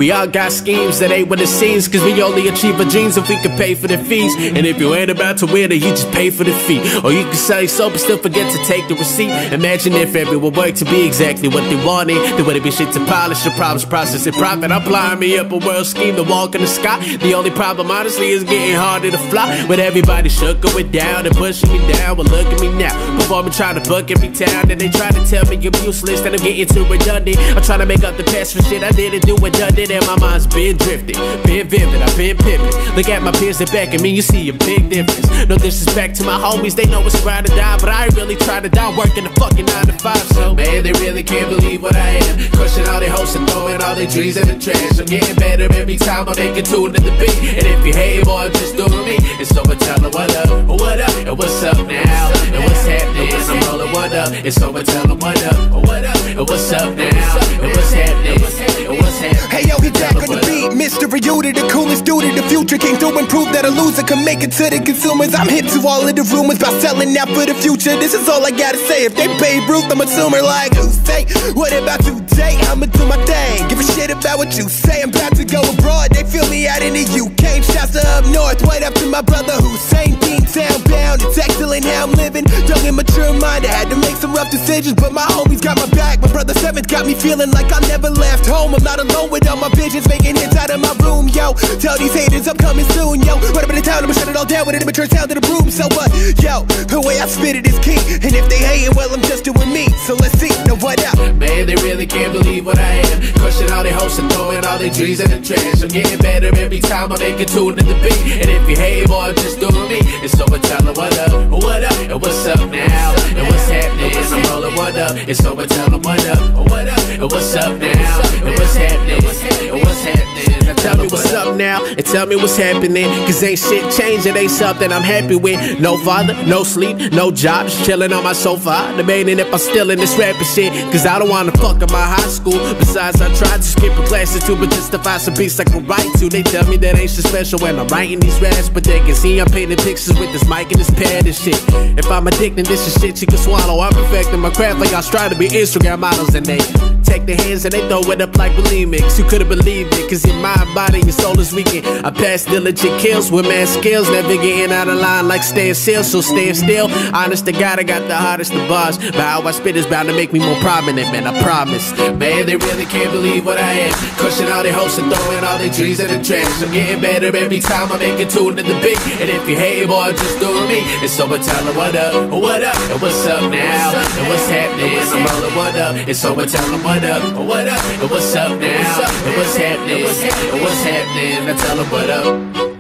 We all got schemes that ain't what it seems, cause we only achieve our dreams if we can pay for the fees. And if you ain't about to win it, you just pay for the fee. Or you can sell your soul but still forget to take the receipt. Imagine if everyone worked to be exactly what they wanted. There wouldn't be shit to polish, the problems process and profit. I'm flying me up a world scheme to walk in the sky. The only problem honestly is getting harder to fly. When everybody shook going down and pushing me down, well look at me now, performing trying to book every town. And they try to tell me I'm useless, that I'm getting too redundant. I'm trying to make up the past for shit I didn't do and done it. And my mind's been drifting, been vivid, I've been pivoting. Look at my peers that back at me, you see a big difference. No disrespect to my homies, they know it's grind or die, but I ain't really trying to die working a fucking 9 to 5. So man, they really can't believe what I am, crushing all their hopes and throwing all their dreams in the trash. I'm getting better every time I make a tune to the beat. And if you hate, boy, I'm just doing me. And so I tell them what up, and what's up now, and what's happening. I'm rolling one up, and so I tell them what up, and what's up now, and what's happening, and what's happening. Hey yo, get back on the beat, Mr. Ryouta, the coolest dude of the future. Came through and proved that a loser can make it to the consumers. I'm hip to all of the rumors about selling out for the future. This is all I gotta say. If they Babe Ruth, I'm a tumor like who say? What about today? I'ma do my thing. Give a shit about what you say. I'm about to go abroad. They feel me out in the UK. Shouts to up north. Wait up to my brother Hussein. Town bound. It's excellent how I'm living. Young and mature mind. I had to make some rough decisions, but my homies got my back. My brother Seventh got me feeling like I never left home. I'm not alone with all my visions, making hits out of my room, yo. Tell these haters I'm coming soon, yo. Run up in the town, I'ma shut it all down with an immature sound to the broom. So what, yo, the way I spit it is key. And if they hating, well, I'm just doing me. So let's see, know what up. Man, they really can't believe what I am, crushing all their hopes and throwing all their dreams in the trash. I'm getting better every time I make a tune to the beat. And if you hate, boy, I'm just doing me. And so I tell them what up, and what's up now, and what's happening. I'm rolling one up, and so I tell them what up, and what's up now, and what's happening, and what's happening. Now tell me what's up now, and tell me what's happening. Cause ain't shit changed, it ain't something I'm happy with. No father, no sleep, no job, just chilling on my sofa, debating if I'm still in this rapping shit. Cause I don't wanna fuck up my high school. Besides, I tried to skip a class or two, but just to find some beats I can write to. They tell me that ain't shit special when I'm writing these raps, but they can see I'm painting pictures with this mic and this pad and shit. If I'm addicted, this is shit you can swallow. I'm perfecting my craft like I strive to be Instagram models, and they take their hands and they throw it up like bulimics. You could've believed it, cause your mind, body, and soul is weakened. I pass diligent kills with mad skills, never getting out of line like staying still, so staying still. Honest to God, I got the hardest of bars, but how I spit is bound to make me more prominent, man, I promise. Man, they really can't believe what I am, crushing all their hopes and throwing all their dreams in the trash. I'm getting better every time I make a tune to the beat. And if you hate, boy, I'm just doing me. And so I tell them what up, and what's up now, and what's happening. I'm rolling one up, and so I tell them what up, and what's up now, and what's happening, and what's happening. I tell them what up.